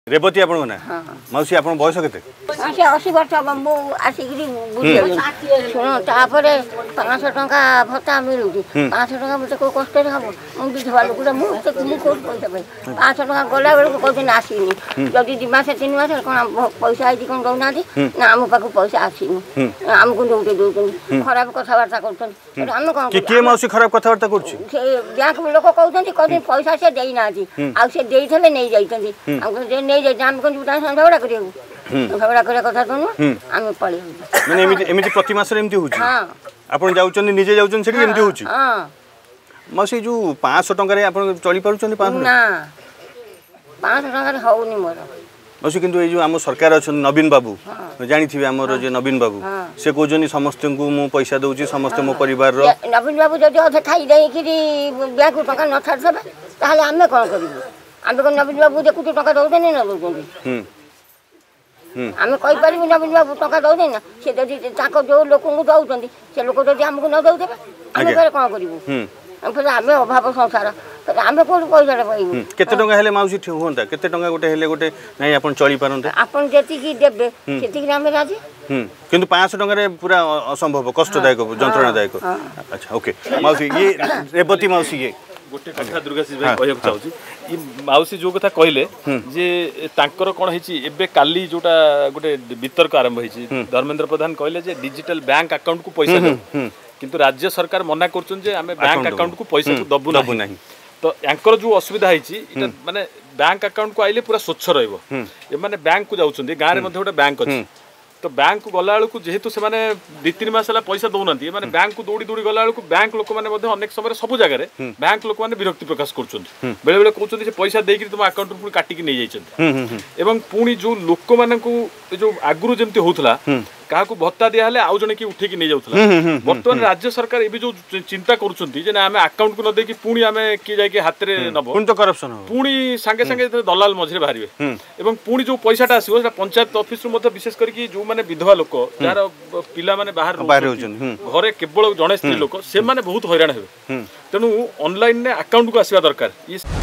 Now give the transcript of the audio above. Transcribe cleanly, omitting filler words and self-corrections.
रेवती आपण ना मौसी आपण बयस केते 80 वर्ष बम्बू आसिकरी बुझे सुनो तापरे 500 टका भत्ता मिलुची 500 टका मते को कष्ट रे हबो मु बिधवा लोक मु तो तुम को पैसा पाई 500 टका गला बेल को कहते आसीनी जदी 2 मास 3 मास कोन पैसा आइती कोन दउना दी ना हम पाको पैसा आसीनी हम को दोते दोते खराब कथा वार्ता करछन हम कोन के मौसी खराब कथा वार्ता करछि बैंक लोक कहउछन कहते पैसा से देई ना जी आ से देई थले नै जाइतन हम नहीं जाए हम कोन जुटा झगड़ा करियो झगड़ा करे कथा तो हम पळी माने एमिति प्रति मास रे एमिति होची हां आपण जाउचन निजे जाउचन सेठी एमिति होची हां मौसी जो 500 टका रे आपण चली पारुचन 500 ना 500 टका रे होउनी मोर मौसी किंतु ए जो हम सरकार अछन नवीन बाबू जानि थिबे हमर जे नवीन बाबू से कोजनी समस्त को मु पैसा दउची समस्त मो परिवार रो नवीन बाबू जदि अधे खाई देई कि बैंक टका न छाड़ देबे ताले हमें कोन करिबो आमे कोन नवीन बाबू जे कुटी टका दउते नै न दउते आमे कहि परिबो नवीन बाबू टका दउते ना से जदि ताको जो लोक को दउतंदी से लोक जदि हमको न दउते आमे करे कोन करिबो हम फिर आमे अभाव संसार फिर आमे कोन पैसा रे पाइबो केते टका हेले माउसी होंता केते टका गोटे हेले गोटे नै आपण चली पारंते आपण जेति की देबे सेति की आमे राजी किंतु 500 टका रे पूरा असंभव कष्टदायक जंत्रणादायक अच्छा ओके माउसी ये रेवती माउसी ये गोटे कथा दुर्गाशीष भाई कहय चाहूची ई माउसी जो कथा कहले जे तांकर कोन हेची एबे काली जोटा गोटे वितर्क आरंभ हेची धर्मेंद्र प्रधान कहले जे डिजिटल बैंक अकाउंट को पैसा दो किंतु राज्य सरकार मना करछन जे हमें बैंक अकाउंट को पैसा को दबु नाही तो यांकर जो असुविधा हेची इटा माने बैंक अकाउंट को आइले पूरा स्वच्छ रहइबो ए माने बैंक को जाउछन गां रे मध्ये गोटे बैंक अछि तो बैंक को गला बेलू जेहेतु से 2-3 मास पैसा दौरान माने बैंक को दौड़ी दौड़ी गला बेलू बैंक लोक मैंने अनेक समय सब जगह बैंक लोक मैंने विरक्ति प्रकाश कर बेले बेले कहते हैं पैसा देकर तुम अकाउंट पुणी काटिकी नहीं जाइए पुणी जो लोक मान जो आगुरी जमी होता क्या भत्ता दिहले आउ जने कि उठेकी नहीं जाउथला बर्तमान राज्य सरकार एबे जो चिंता करूछंती जे ना हमें अकाउंट को न देकी पुणी हमें कि जाय के हाथ रे नबो पुणी तो करप्शन हो पुणी संगे संगे दलाल मझरे बाहरिबे एवं पुणी जो पैसाटा आसीबो सेटा पंचायत ऑफिस रो मध्ये विशेष करके जो माने विधवा लोक जार पिला माने बाहर रहउछन घरे केवल जणे स्त्री लोक से माने बहुत हैरान हेबे तेनु ऑनलाइन ने अकाउंट को आसीबा दरकार।